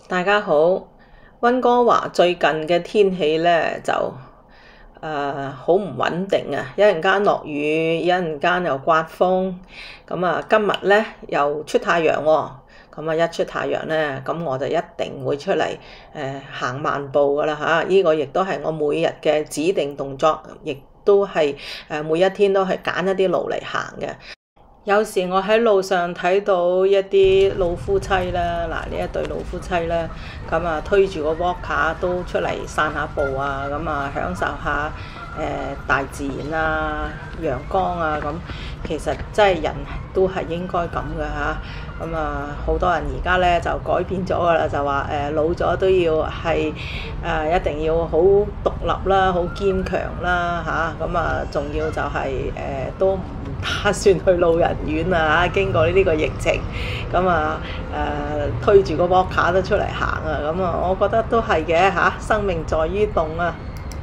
大家好，溫哥華最近嘅天氣咧就好唔穩定啊！一陣間落雨，一陣間又刮風。咁啊，今日咧又出太陽喎。咁啊，一出太陽咧，咁我就一定會出嚟行慢步噶啦嚇。呢個亦都係我每日嘅指定動作，亦都係每一天都係揀一啲路嚟行嘅。有時我喺路上睇到一啲老夫妻啦，嗱呢一對老夫妻咧，咁啊推住個 walker 都出嚟散下步啊，咁啊享受下大自然啊、陽光啊咁。其實真係人都係應該咁嘅嚇。咁啊好多人而家咧就改變咗㗎啦，就話老咗都要係一定要好獨立啦、好堅強啦嚇。咁啊仲要就係都唔打算去老人院啊！經過呢個疫情，咁啊推住個 walker 都出嚟行啊！咁啊，我覺得都係嘅嚇，生命在於動啊！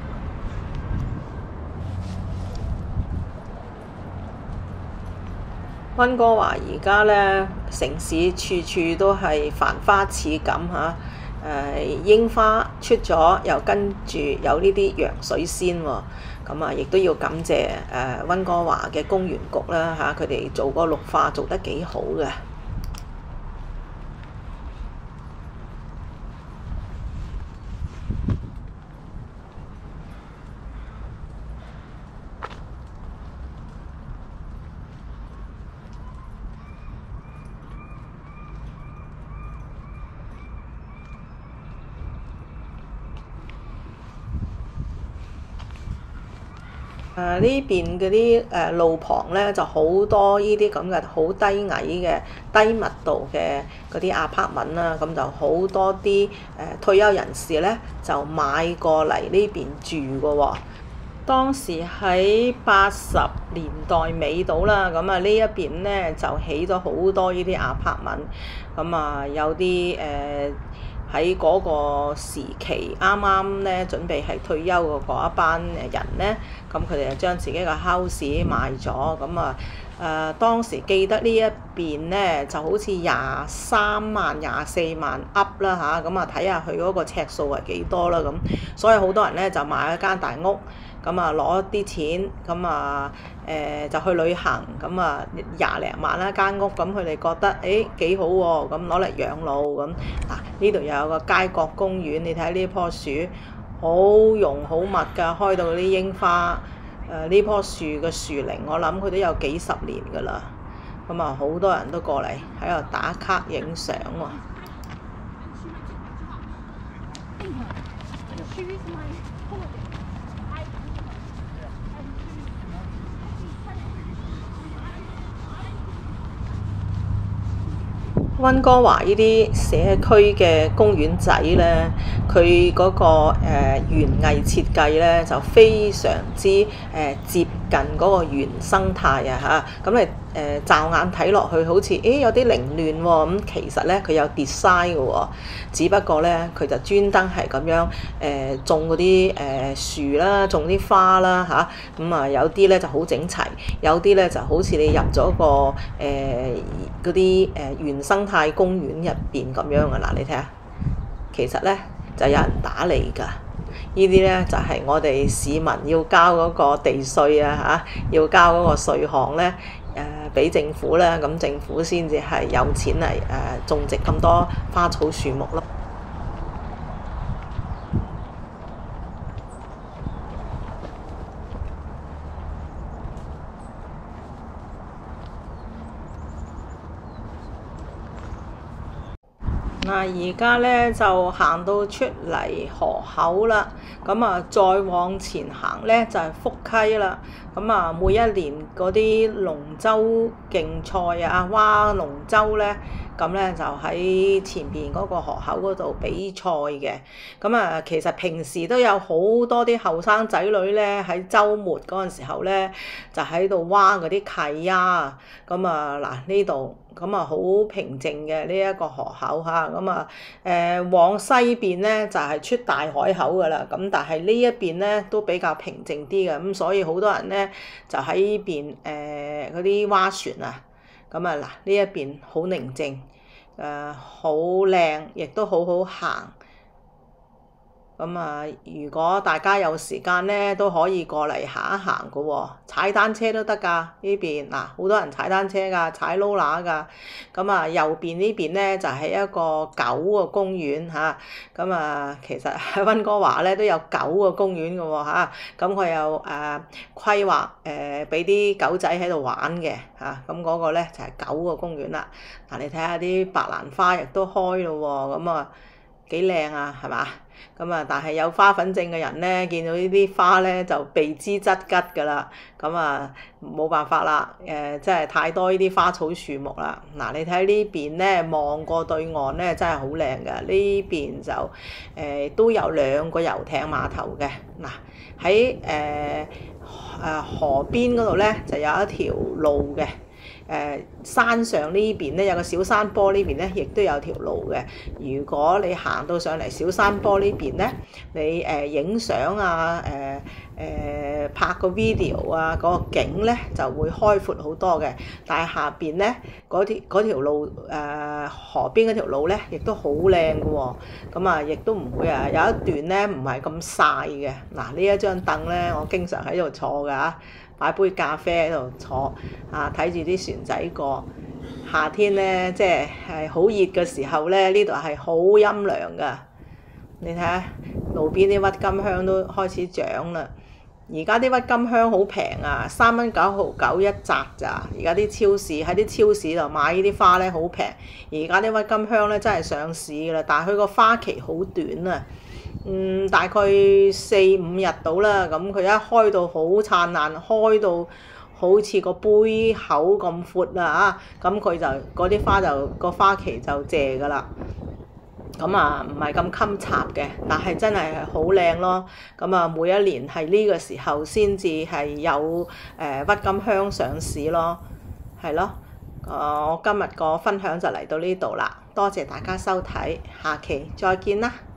溫哥華而家咧，城市處處都係繁花似錦嚇。櫻花出咗，又跟住有呢啲洋水仙喎。咁啊，亦都要感謝溫哥華嘅公園局啦嚇，佢哋做個綠化做得幾好嘅。呢邊嗰啲路旁咧就好多呢啲咁嘅好低矮嘅低密度嘅嗰啲 apartment 啦，咁就好多啲退休人士咧就買過嚟呢邊住㗎喎。當時喺80年代尾到啦，咁啊呢一邊咧就起咗好多呢啲 apartment，咁啊有啲喺嗰個時期啱啱咧準備係退休嘅嗰一班人咧，咁佢哋就將自己嘅 house 賣咗，咁啊當時記得呢一邊咧就好似23萬、24萬 up 啦嚇，咁啊睇下佢嗰個尺數係幾多啦咁，所以好多人咧就買一間大屋。咁啊攞啲錢，咁啊就去旅行，咁啊20零萬一間屋，咁佢哋覺得幾好喎，咁攞嚟養老咁。嗱呢度又有個街角公園，你睇呢棵樹好濃好密㗎，開到啲櫻花。呢棵樹嘅樹齡，我諗佢都有幾十年㗎啦。咁啊好多人都過嚟喺度打卡影相喎。溫哥華呢啲社區嘅公園仔咧，佢嗰個園藝設計咧就非常之接近嗰個原生態啊嚇。咁你驟眼睇落去好似有啲凌亂喎，咁其實咧佢有 design 嘅喎，只不過咧佢就專登係咁樣種嗰啲樹啦，種啲花啦嚇。咁啊有啲咧就好整齊，有啲咧就好似你入咗個嗰啲原生態公園入邊咁樣嘅。嗱你睇下，其實咧就有人打理㗎。呢啲咧就係我哋市民要交嗰個地稅啊嚇，要交嗰個稅項咧俾政府咧，咁政府先至係有錢嚟種植咁多花草樹木咯。嗱，而家咧就行到出嚟河口啦，咁啊再往前行咧就係福溪啦。咁啊每一年嗰啲龍舟競賽啊、划龍舟咧，咁咧就喺前邊嗰個河口嗰度比賽嘅。咁啊其實平時都有好多啲後生仔女咧喺週末嗰陣時候咧就喺度划嗰啲契啊。咁啊嗱呢度。咁啊好平靜嘅呢一個河口嚇，咁啊往西邊咧就係出大海口噶啦，咁但係呢一邊咧都比較平靜啲嘅，咁所以好多人咧就喺呢邊嗰啲划船啊，咁啊嗱呢一邊好寧靜， 好靚，亦都好好行。咁啊，如果大家有時間咧，都可以過嚟行一行㗎喎，踩單車都得㗎呢邊。嗱，好多人踩單車㗎，踩 roller㗎。咁啊，右邊呢邊咧就係一個狗嘅公園嚇。咁啊，其實喺溫哥華咧都有狗嘅公園㗎喎嚇。咁佢有規劃俾啲狗仔喺度玩嘅嚇。咁嗰個咧就係狗嘅公園啦。嗱，你睇下啲白蘭花亦都開咯喎，咁啊幾靚啊，係嘛？咁啊，但係有花粉症嘅人咧，見到呢啲花咧就避之則吉㗎啦。咁啊，冇辦法啦，真係太多呢啲花草樹木啦。嗱，你睇呢邊咧，望過對岸咧，真係好靚㗎。呢邊就都有2個遊艇碼頭嘅。嗱，喺河邊嗰度咧就有一條路嘅。山上呢邊咧有個小山坡，呢邊咧亦都有條路嘅。如果你行到上嚟小山坡呢邊咧，你影相啊，拍個 video 啊，嗰個景咧就會開闊好多嘅。但係下邊咧嗰條路河邊嗰條路咧，亦都好靚嘅喎。咁啊，亦都唔會有一段咧唔係咁曬嘅。嗱，呢一張凳咧，我經常喺度坐㗎。擺杯咖啡喺度坐，睇住啲船仔過。夏天咧，即係好熱嘅時候咧，呢度係好陰涼㗎。你睇下路邊啲鬱金香都開始長啦。而家啲鬱金香好平啊，3.99一紮咋。而家啲超市喺啲超市度買呢啲花咧好平。而家啲鬱金香咧真係上市㗎啦，但係佢個花期好短啊。大概4-5日到啦，咁佢一開到好燦爛，開到好似個杯口咁闊啦嚇，咁佢就嗰啲花就個花期就謝㗎啦。咁啊，唔係咁襟插嘅，但係真係好靚咯。咁啊，每一年係呢個時候先至係有鬱金香上市咯，係咯。我今日個分享就嚟到呢度啦，多謝大家收睇，下期再見啦。